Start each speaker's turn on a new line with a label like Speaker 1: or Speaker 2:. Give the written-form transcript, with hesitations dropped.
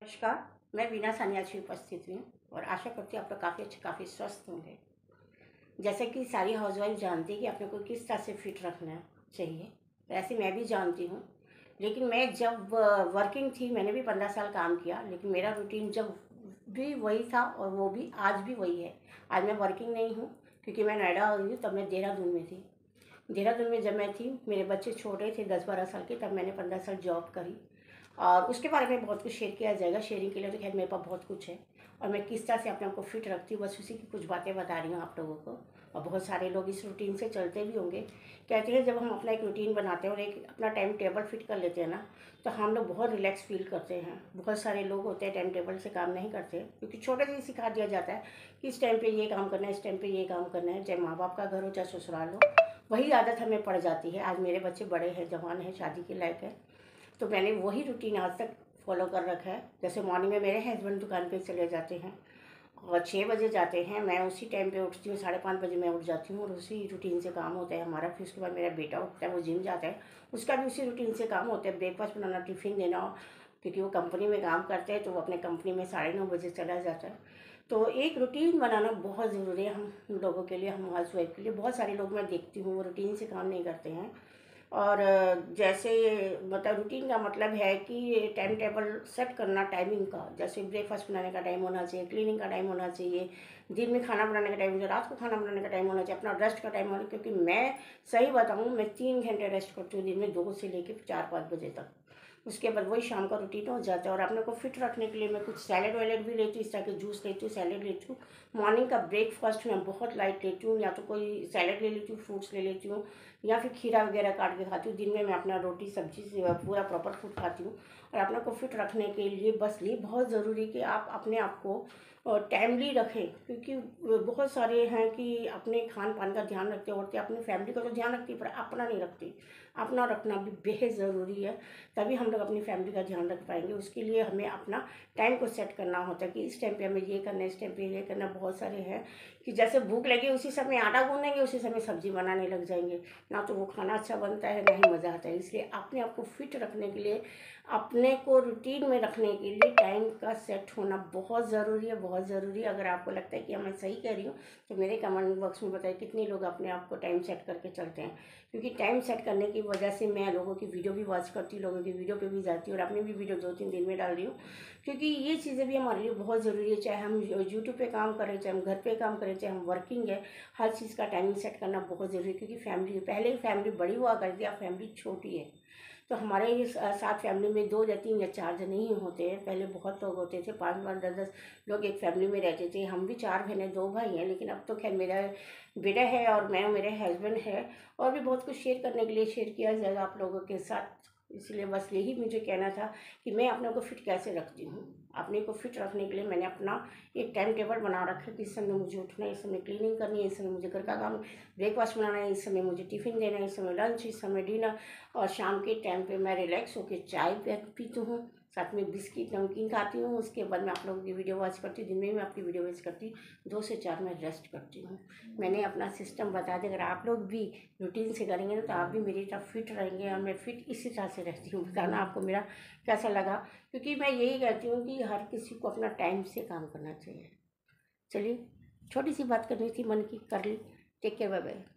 Speaker 1: नमस्कार। मैं वीना सानियाची उपस्थित हुई हूँ और आशा करती हूँ आप लोग काफ़ी अच्छे काफ़ी स्वस्थ होंगे। जैसे कि सारी हाउसवाइफ जानती है कि अपने को किस तरह से फिट रखना चाहिए, वैसे मैं भी जानती हूँ। लेकिन मैं जब वर्किंग थी, मैंने भी 15 साल काम किया, लेकिन मेरा रूटीन जब भी वही था और वो भी आज भी वही है। आज मैं वर्किंग नहीं हूँ क्योंकि मैं नोएडा हुई हूँ, तब मैं देहरादून में थी। देहरादून में जब मैं थी, मेरे बच्चे छोटे थे 10-12 साल के, तब मैंने 15 साल जॉब करी और उसके बारे में बहुत कुछ शेयर किया जाएगा। शेयरिंग के लिए तो खैर मेरे पास बहुत कुछ है और मैं किस तरह से अपने आप को फिट रखती हूँ, बस उसी की कुछ बातें बता रही हूँ आप लोगों को। और बहुत सारे लोग इस रूटीन से चलते भी होंगे। कहते हैं जब हम अपना एक रूटीन बनाते हैं और एक अपना टाइम टेबल फिट कर लेते हैं ना, तो हम लोग बहुत रिलैक्स फील करते हैं। बहुत सारे लोग होते हैं टाइम टेबल से काम नहीं करते क्योंकि छोटे से ही सिखा दिया जाता है कि इस टाइम पे ये काम करना है, इस टाइम पे ये काम करना है। चाहे माँ बाप का घर हो चाहे ससुराल हो, वही आदत हमें पड़ जाती है। आज मेरे बच्चे बड़े हैं, जवान हैं, शादी के लायक है, तो मैंने वही रूटीन आज तक फॉलो कर रखा है। जैसे मॉर्निंग में मेरे हस्बैंड दुकान पे चले जाते हैं और 6 बजे जाते हैं, मैं उसी टाइम पे उठती हूँ, 5:30 बजे मैं उठ जाती हूँ और उसी रूटीन से काम होता है हमारा। फिर उसके बाद मेरा बेटा उठता है, वो जिम जाता है, उसका भी उसी रूटीन से काम होता है। ब्रेकफास्ट बनाना, टिफ़िन देना, क्योंकि वो कंपनी में काम करते हैं तो वो अपने कंपनी में 9:30 बजे चला जाता है। तो एक रूटीन बनाना बहुत ज़रूरी है हम लोगों के लिए, हम हाउसवाइफ के लिए। बहुत सारे लोग मैं देखती हूँ वो रूटीन से काम नहीं करते हैं। और जैसे मतलब रूटीन का मतलब है कि टाइम टेबल सेट करना टाइमिंग का। जैसे ब्रेकफास्ट बनाने का टाइम होना चाहिए, क्लीनिंग का टाइम होना चाहिए, दिन में खाना बनाने का टाइम होना चाहिए, रात को खाना बनाने का टाइम होना चाहिए, अपना रेस्ट का टाइम होना चाहिए। क्योंकि मैं सही बताऊँ, मैं 3 घंटे रेस्ट करती हूँ दिन में, 2 से लेकर 4-5 बजे तक। उसके बाद वही शाम का रूटीन हो जाता है। और अपने को फिट रखने के लिए मैं कुछ सैलेड वैलेड भी लेती हूँ, इस तरह के जूस लेती हूँ, सैलेड लेती हूँ। मॉर्निंग का ब्रेकफास्ट मैं बहुत लाइट लेती हूँ, या तो कोई सैलेड ले लेती हूँ, फ्रूट्स ले लेती हूँ, या फिर खीरा वगैरह काट के खाती हूँ। दिन में मैं अपना रोटी सब्जी से पूरा प्रॉपर फूड खाती हूँ। और अपने को फिट रखने के लिए बस ये बहुत ज़रूरी कि आप अपने आप को टाइमली रखें। क्योंकि बहुत सारे हैं कि अपने खान पान का ध्यान रखते होते, अपनी फैमिली का तो ध्यान रखती पर अपना नहीं रखती। अपना रखना भी बेहद ज़रूरी है, तभी हम लोग अपनी फैमिली का ध्यान रख पाएंगे। उसके लिए हमें अपना टाइम को सेट करना होता है कि इस टाइम पे हमें ये करना है, इस टाइम पे ये करना। बहुत सारे हैं कि जैसे भूख लगी उसी समय आटा गूँधेंगे, उसी समय सब्जी बनाने लग जाएंगे, ना तो वो खाना अच्छा बनता है, ना ही मज़ा आता है। इसलिए अपने आप को फिट रखने के लिए, अपने को रूटीन में रखने के लिए टाइम का सेट होना बहुत ज़रूरी है, बहुत ज़रूरी है। अगर आपको लगता है कि मैं सही कह रही हूँ तो मेरे कमेंट बॉक्स में बताइए कितने लोग अपने आप को टाइम सेट करके चलते हैं। क्योंकि टाइम सेट करने की वजह से मैं लोगों की वीडियो भी वॉच करती हूँ, लोगों की वीडियो पे भी जाती हूँ और अपनी भी वीडियो 2-3 दिन में डाल रही हूँ। क्योंकि ये चीज़ें भी हमारे लिए बहुत ज़रूरी है। चाहे हम यूट्यूब पे काम करें, चाहे हम घर पे काम करें, चाहे हम वर्किंग है, हर चीज़ का टाइमिंग सेट करना बहुत ज़रूरी है। क्योंकि फैमिली पहले फैमिली बड़ी हुआ करती है, अब फैमिली छोटी है। तो हमारे साथ फैमिली में 2 या 3 या 4 जने ही होते हैं। पहले बहुत लोग होते थे, 5-5, 10-10 लोग एक फैमिली में रहते थे। हम भी 4 बहनें 2 भाई हैं, लेकिन अब तो खैर मेरा बेटा है और मैं, मेरे हस्बैंड है। और भी बहुत कुछ शेयर करने के लिए शेयर किया जाएगा आप लोगों के साथ। इसलिए बस यही मुझे कहना था कि मैं अपने को फिट कैसे रखती हूँ। अपने को फिट रखने के लिए मैंने अपना एक टाइम टेबल बना रखा है कि इस समय मुझे उठना है, इस समय क्लीनिंग करनी है, इस समय मुझे घर का काम ब्रेकफास्ट बनाना है, इस समय मुझे टिफ़िन देना है, इस समय लंच, इस समय डिनर। और शाम के टाइम पे मैं रिलैक्स होकर चाय पीती हूँ, साथ में बिस्किट नमकीन खाती हूँ। उसके बाद मैं आप लोगों की वीडियो वॉच करती हूँ, दिन में मैं आपकी वीडियो वॉच करती हूँ। 2 से 4 मैं रेस्ट करती हूँ। मैंने अपना सिस्टम बता दिया। अगर आप लोग भी रूटीन से करेंगे ना तो आप भी मेरी तरह फिट रहेंगे। और मैं फिट इसी तरह से रहती हूँ। बताना आपको मेरा कैसा लगा, क्योंकि मैं यही कहती हूँ कि हर किसी को अपना टाइम से काम करना चाहिए। चलिए, छोटी सी बात करनी थी मन की, कर ली। Take care, bye bye.